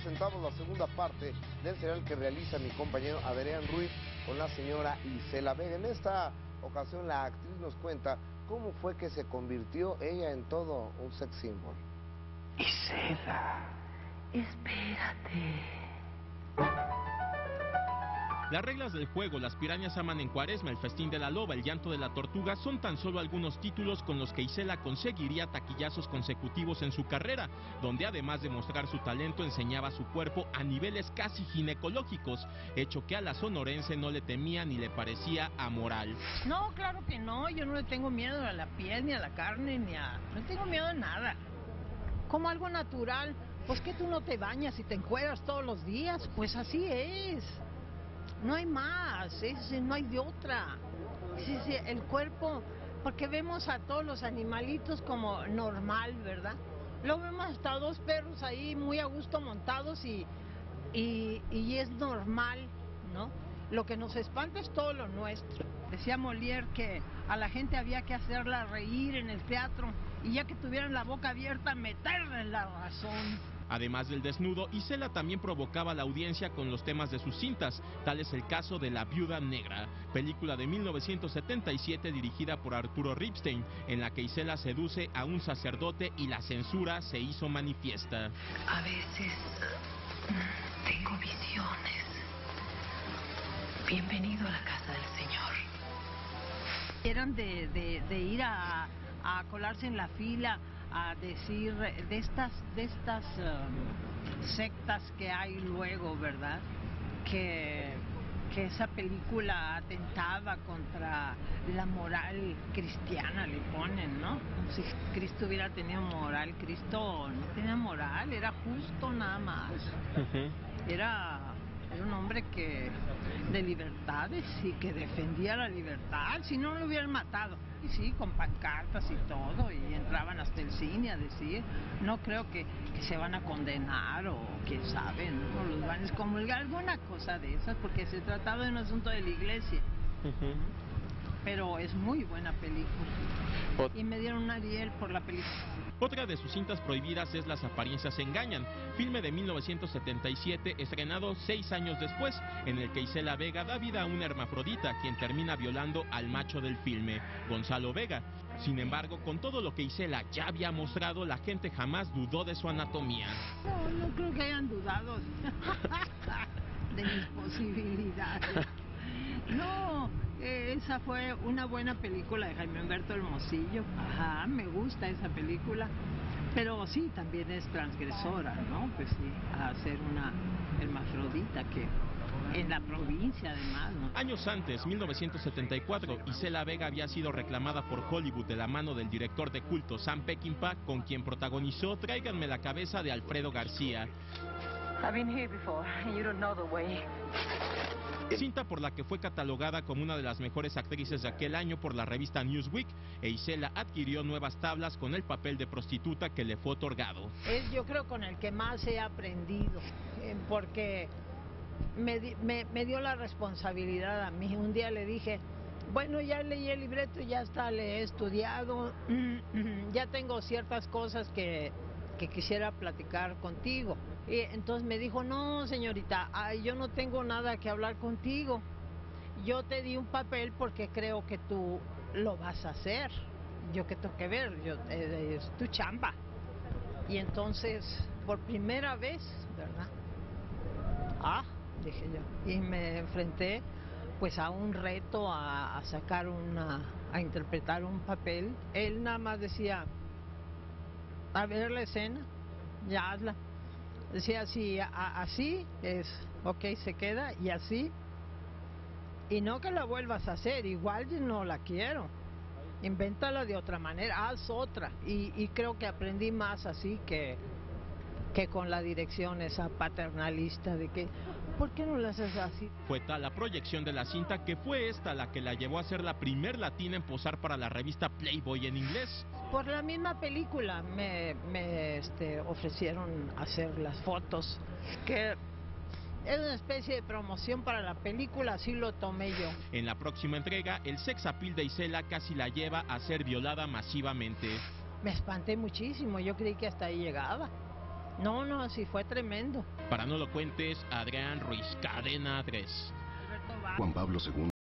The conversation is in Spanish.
presentamos la segunda parte del serial que realiza mi compañero Adrián Ruiz con la señora Isela Vega. En esta ocasión la actriz nos cuenta cómo fue que se convirtió ella en todo un sex symbol. Isela, espérate. Las reglas del juego, Las pirañas aman en Cuaresma, El festín de la loba, El llanto de la tortuga son tan solo algunos títulos con los que Isela conseguiría taquillazos consecutivos en su carrera, donde además de mostrar su talento enseñaba su cuerpo a niveles casi ginecológicos, hecho que a la sonorense no le temía ni le parecía amoral. No, claro que no, yo no le tengo miedo a la piel, ni a la carne, no tengo miedo a nada. Como algo natural, pues que tú no te bañas y te encueras todos los días, pues así es. No hay más, no hay de otra. El cuerpo, porque vemos a todos los animalitos como normal, ¿verdad? Luego vemos hasta dos perros ahí muy a gusto montados y es normal, ¿no? Lo que nos espanta es todo lo nuestro. Decía Molière que a la gente había que hacerla reír en el teatro y ya que tuvieran la boca abierta, meterle la razón. Además del desnudo, Isela también provocaba a la audiencia con los temas de sus cintas, tal es el caso de La viuda negra, película de 1977 dirigida por Arturo Ripstein, en la que Isela seduce a un sacerdote y la censura se hizo manifiesta. A veces tengo visiones. Bienvenido a la casa del Señor. Eran de ir a colarse en la fila, a decir de estas sectas que hay luego, ¿verdad? Que esa película atentaba contra la moral cristiana, le ponen, ¿no? Como si Cristo hubiera tenido moral. Cristo no tenía moral, era justo nada más. Era un hombre de libertades y que defendía la libertad, si no lo hubieran matado. Y sí, con pancartas y todo, y entraban hasta el cine a decir, no creo que se van a condenar o quién sabe, ¿no? Los van a excomulgar, alguna cosa de esas, porque se trataba de un asunto de la iglesia. Pero es muy buena película. Y me dieron un Ariel por la película. Otra de sus cintas prohibidas es Las apariencias engañan, filme de 1977 estrenado 6 años después, en el que Isela Vega da vida a una hermafrodita quien termina violando al macho del filme, Gonzalo Vega. Sin embargo, con todo lo que Isela ya había mostrado, la gente jamás dudó de su anatomía. No creo que hayan dudado de mis posibilidades. No, esa fue una buena película de Jaime Humberto Hermosillo. Ajá, me gusta esa película. Pero sí, también es transgresora, ¿no? Pues sí, a ser una hermafrodita que en la provincia además, ¿no? Años antes, 1974, Isela Vega había sido reclamada por Hollywood de la mano del director de culto Sam Peckinpah, con quien protagonizó Tráiganme la cabeza de Alfredo García. I've been here before, you don't know the way. Cinta por la que fue catalogada como una de las mejores actrices de aquel año por la revista Newsweek, e Isela adquirió nuevas tablas con el papel de prostituta que le fue otorgado. Es yo creo con el que más he aprendido, porque me dio la responsabilidad a mí. Un día le dije, bueno, ya leí el libreto, ya está, le he estudiado, ya tengo ciertas cosas que quisiera platicar contigo. Y entonces me dijo, no, señorita, yo no tengo nada que hablar contigo. Yo te di un papel porque creo que tú lo vas a hacer. Yo qué tengo que ver, es tu chamba. Y entonces, por primera vez, ¿verdad? Dije yo. Y me enfrenté pues a un reto, a sacar a interpretar un papel. Él nada más decía, a ver la escena, ya hazla. Decía así es, ok, se queda, y así. Y no que la vuelvas a hacer, igual yo no la quiero. Invéntala de otra manera, haz otra. Y creo que aprendí más así que con la dirección esa paternalista de que, ¿por qué no la haces así? Fue tal la proyección de la cinta que fue esta la que la llevó a ser la primer latina en posar para la revista Playboy en inglés. Por la misma película me ofrecieron hacer las fotos, que es una especie de promoción para la película, así lo tomé yo. En la próxima entrega, el sex appeal de Isela casi la lleva a ser violada masivamente. Me espanté muchísimo, yo creí que hasta ahí llegaba. No, sí fue tremendo. Para No Lo Cuentes, Adrián Ruiz, Cadena 3. Alberto Vázquez. Juan Pablo II